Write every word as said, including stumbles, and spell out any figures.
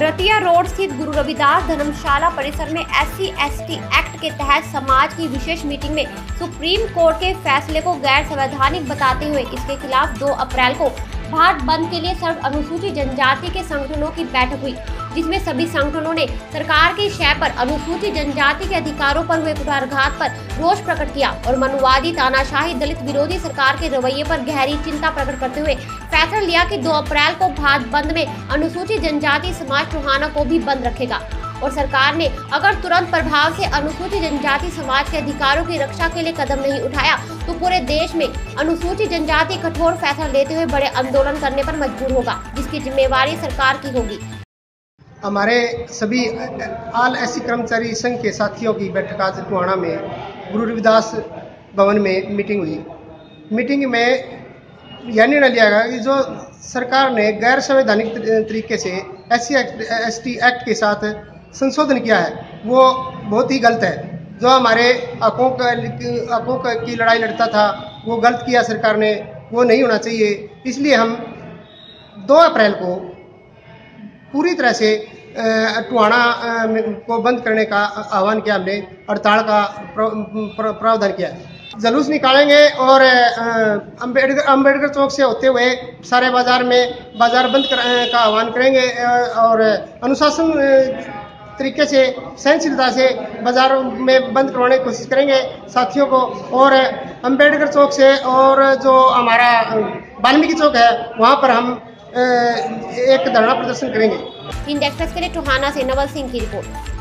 Ratia road स्थित गुरु रविदास धर्मशाला परिसर में S C S T act के तहत समाज की विशेष मीटिंग में सुप्रीम कोर्ट के फैसले को गैर संवैधानिक बताते हुए इसके खिलाफ दो अप्रैल को भारत बंद के लिए सर्व अनुसूचित जनजाति के संगठनों की बैठक हुई, जिसमें सभी संगठनों ने सरकार की शय पर अनुसूचित जनजाति के अधिकारों पर हुए कुठारघात पर रोष प्रकट किया और मनुवादी तानाशाही दलित विरोधी सरकार के रवैये पर गहरी चिंता प्रकट करते हुए फैसला लिया कि दो अप्रैल को भारत बंद में अनुसूचित जनजाति समाज टोहाना को भी बंद रखेगा और सरकार ने अगर तुरंत प्रभाव से अनुसूचित जनजाति समाज के अधिकारों की रक्षा के लिए कदम नहीं उठाया तो पूरे देश में अनुसूचित जनजाति कठोर फैसला लेते हुए बड़े आंदोलन करने पर मजबूर होगा, जिसकी जिम्मेवारी सरकार की होगी। हमारे सभी आल एससी कर्मचारी संघ के साथियों की बैठक आज टोहाना में गुरु रविदास भवन में मीटिंग हुई। मीटिंग में यह निर्णय लिया गया कि जो सरकार ने गैर संवैधानिक तरीके से S C S T act के साथ संशोधन किया है वो बहुत ही गलत है। जो हमारे हकों का हकों की लड़ाई लड़ता था वो गलत किया सरकार ने, वो नहीं होना चाहिए। इसलिए हम दो अप्रैल को पूरी तरह से टोहाना को बंद करने का आह्वान किया। हमने हड़ताल का प्रावधान किया, जुलूस निकालेंगे और अम्बेडकर अम्बेडकर चौक से होते हुए सारे बाजार में बाजार बंद का आह्वान करेंगे और अनुशासन तरीके से सहनशीलता से बाजारों में बंद करवाने की कोशिश करेंगे साथियों को। और अम्बेडकर चौक से और जो हमारा वाल्मीकि चौक है वहाँ पर हम एक धरना प्रदर्शन करेंगे। इंडिया एक्सप्रेस के लिए टोहाना से नवल सिंह की रिपोर्ट।